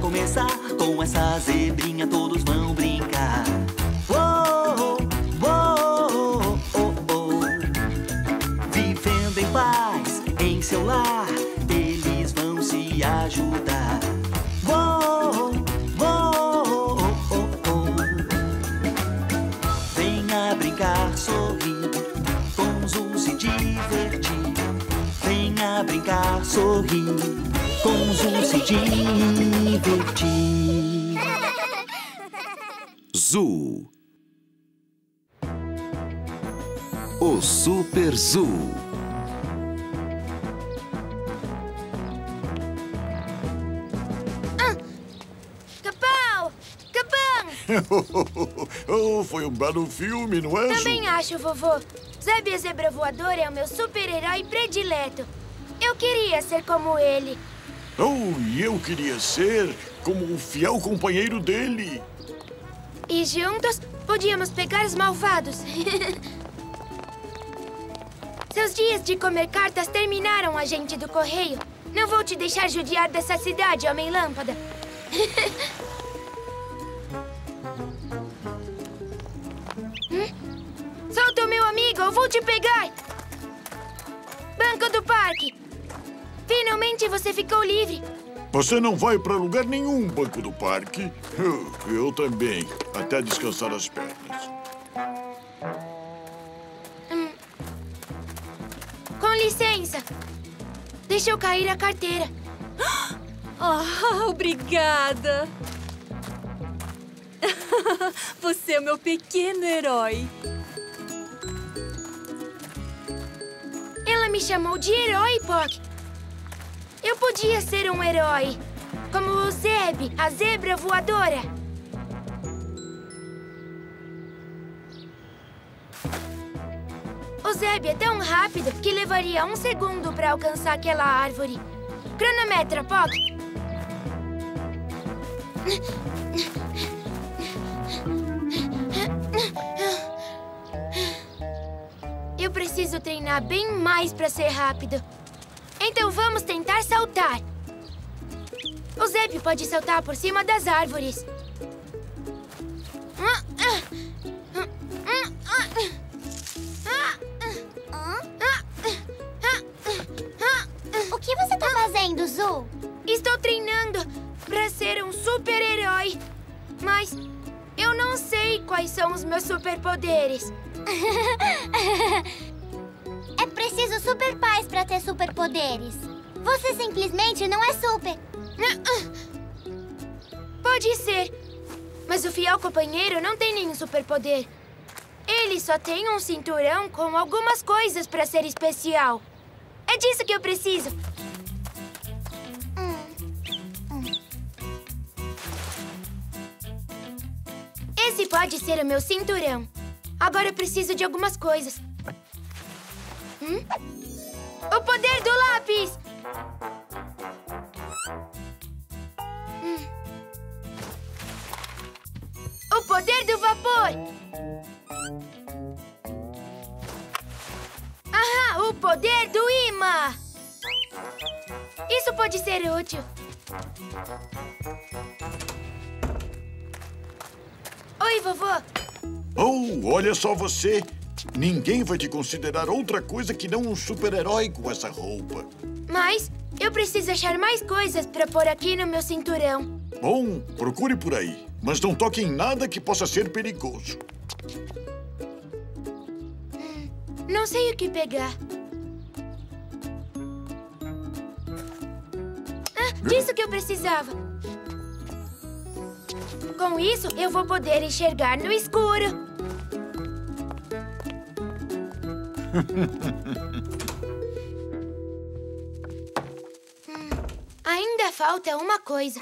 começar. Com essa zebrinha todos vão brincar. Uou, uou, oh, oh. Vivendo em paz em seu lar, eles vão se ajudar. Uou, uou, oh, oh. Venha brincar, sorrir, com Zu se divertir. Venha brincar, sorrir, com Zu se divertir. Zu. O Super Zu. Capão! Capão! Oh, foi um belo filme, não é, Zu? Também acho, vovô. Zeb a Zebra Voadora é o meu super-herói predileto. Eu queria ser como ele. Oh, e eu queria ser como o fiel companheiro dele. E juntos podíamos pegar os malvados. Seus dias de comer cartas terminaram, agente do correio. Não vou te deixar judiar dessa cidade, Homem-Lâmpada. Solta o meu amigo, eu vou te pegar! Banco do Parque! Finalmente você ficou livre. Você não vai pra lugar nenhum, Banco do Parque. Eu também, até descansar as pernas. Com licença. Deixa eu cair a carteira. Oh, obrigada. Você é o meu pequeno herói. Ela me chamou de herói, Poc. Eu podia ser um herói, como o Zeb, a Zebra Voadora. O Zeb é tão rápido que levaria 1 segundo para alcançar aquela árvore. Cronometra, Poc. Eu preciso treinar bem mais para ser rápido. Então vamos tentar saltar. O Zeb pode saltar por cima das árvores. O que você tá fazendo, Zu? Estou treinando para ser um super-herói. Mas eu não sei quais são os meus superpoderes. É preciso super paz pra ter superpoderes. Você simplesmente não é super. Pode ser. Mas o fiel companheiro não tem nenhum superpoder. Ele só tem um cinturão com algumas coisas pra ser especial. É disso que eu preciso. Esse pode ser o meu cinturão. Agora eu preciso de algumas coisas. O poder do lápis! O poder do vapor! Ahá, o poder do imã! Isso pode ser útil. Oi, vovô. Oh, olha só você. Ninguém vai te considerar outra coisa que não um super-herói com essa roupa. Mas eu preciso achar mais coisas pra pôr aqui no meu cinturão. Bom, procure por aí. Mas não toque em nada que possa ser perigoso. Não sei o que pegar. Disso que eu precisava. Com isso, eu vou poder enxergar no escuro. Ainda falta uma coisa.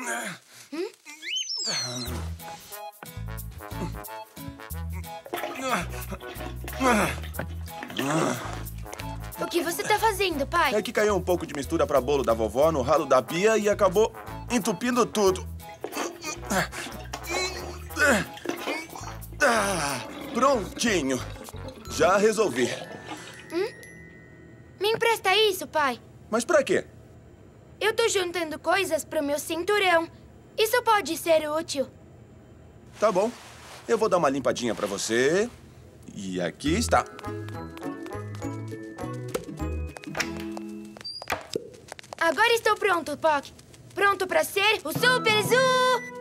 O que você tá fazendo, pai? É que caiu um pouco de mistura pra bolo da vovó no ralo da pia e acabou entupindo tudo. Prontinho. Já resolvi. Me empresta isso, pai. Mas pra quê? Eu tô juntando coisas pro meu cinturão. Isso pode ser útil. Tá bom. Eu vou dar uma limpadinha pra você. E aqui está. Agora estou pronto, Poc. Pronto pra ser o Super Zoo!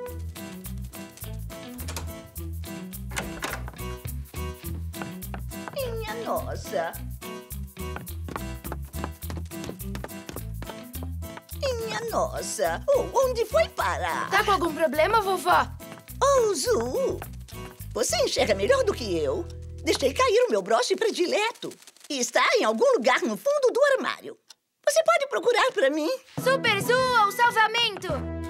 Minha nossa. Minha nossa. Onde foi parar? Tá com algum problema, vovó? Oh, Zu. Você enxerga melhor do que eu. Deixei cair o meu broche predileto. E está em algum lugar no fundo do armário. Você pode procurar para mim? Super Zoo ao salvamento!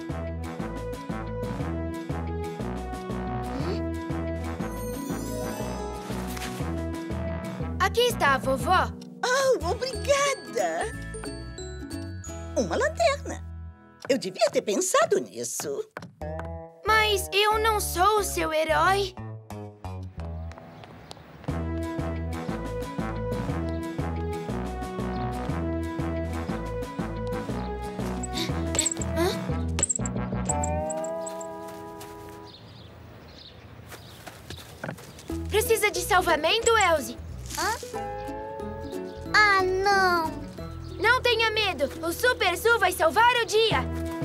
Aqui está a vovó. Oh, obrigada! Uma lanterna. Eu devia ter pensado nisso. Mas eu não sou o seu herói. Precisa de salvamento, Elsie? Ah, não! Não tenha medo! O Super Zoo vai salvar o dia!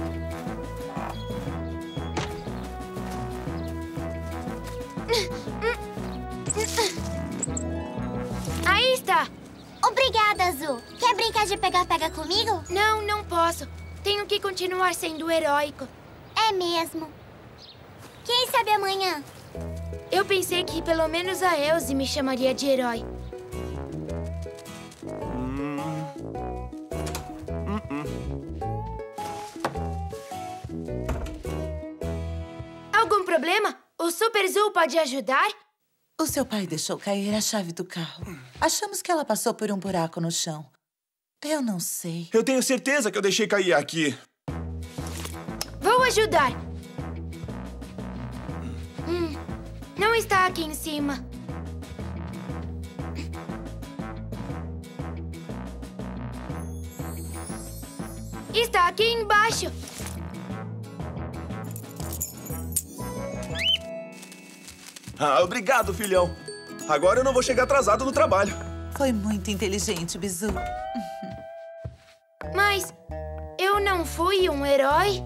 Aí está! Obrigada, Zu. Quer brincar de pega-pega comigo? Não, não posso. Tenho que continuar sendo heróico. É mesmo. Quem sabe amanhã? Eu pensei que pelo menos a Elsie me chamaria de herói. Algum problema? O Super Zoo pode ajudar? O seu pai deixou cair a chave do carro. Achamos que ela passou por um buraco no chão. Eu não sei. Eu tenho certeza que eu deixei cair aqui. Vou ajudar. Não está aqui em cima. Está aqui embaixo. Ah, obrigado, filhão. Agora eu não vou chegar atrasado no trabalho. Foi muito inteligente, Bizu. Mas eu não fui um herói?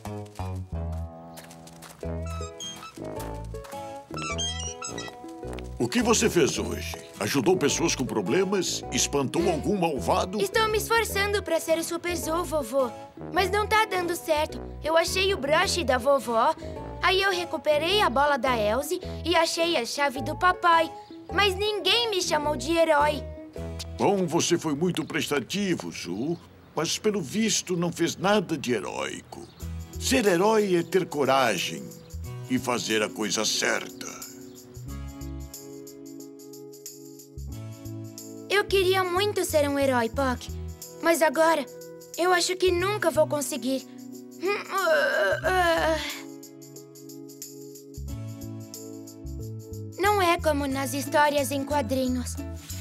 O que você fez hoje? Ajudou pessoas com problemas? Espantou algum malvado? Estou me esforçando para ser o Super Zoo, vovô. Mas não tá dando certo. Eu achei o brush da vovó, aí eu recuperei a bola da Elsie e achei a chave do papai. Mas ninguém me chamou de herói. Bom, você foi muito prestativo, Zu. Mas, pelo visto, não fez nada de heróico. Ser herói é ter coragem e fazer a coisa certa. Eu queria muito ser um herói, Poc. Mas agora, eu acho que nunca vou conseguir. Não é como nas histórias em quadrinhos.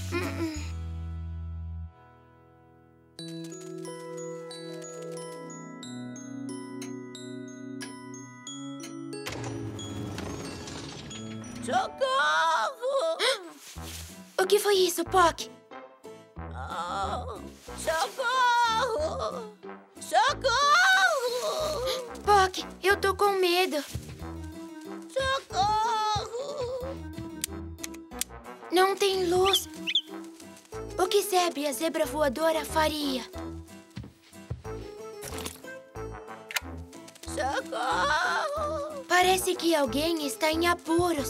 Socorro! O que foi isso, Poc? Oh, socorro! Socorro! Poc, eu tô com medo. Socorro! Não tem luz. O que Zeb, a zebra voadora, faria? Socorro! Parece que alguém está em apuros.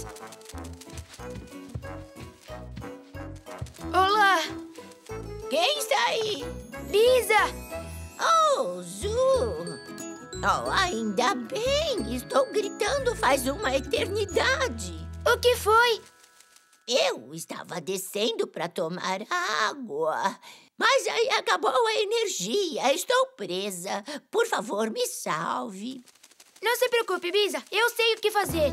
Olá! Quem está aí? Bisa! Oh, Zu! Oh, ainda bem! Estou gritando faz uma eternidade. O que foi? Eu estava descendo para tomar água, mas aí acabou a energia. Estou presa. Por favor, me salve. Não se preocupe, Bisa. Eu sei o que fazer.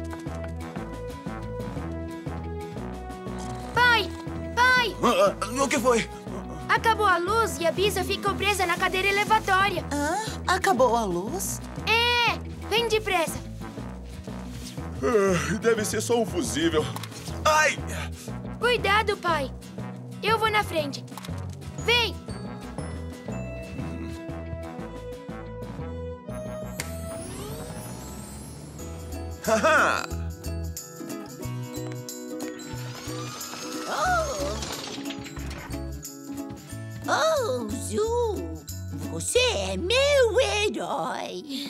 Pai! Pai! O que foi? Acabou a luz e a Bisa ficou presa na cadeira elevatória. Acabou a luz? É! Vem depressa. Deve ser só um fusível. Ai! Cuidado, pai. Eu vou na frente. Vem! Haha! Oh, Zu, você é meu herói.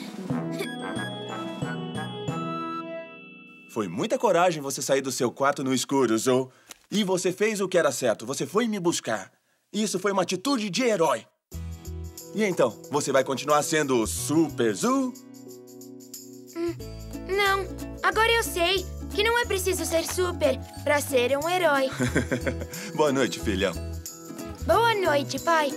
Foi muita coragem você sair do seu quarto no escuro, Zu. E você fez o que era certo. Você foi me buscar. Isso foi uma atitude de herói. E então, você vai continuar sendo o Super Zu? Não, agora eu sei que não é preciso ser super pra ser um herói. Boa noite, filhão. Boa noite, pai.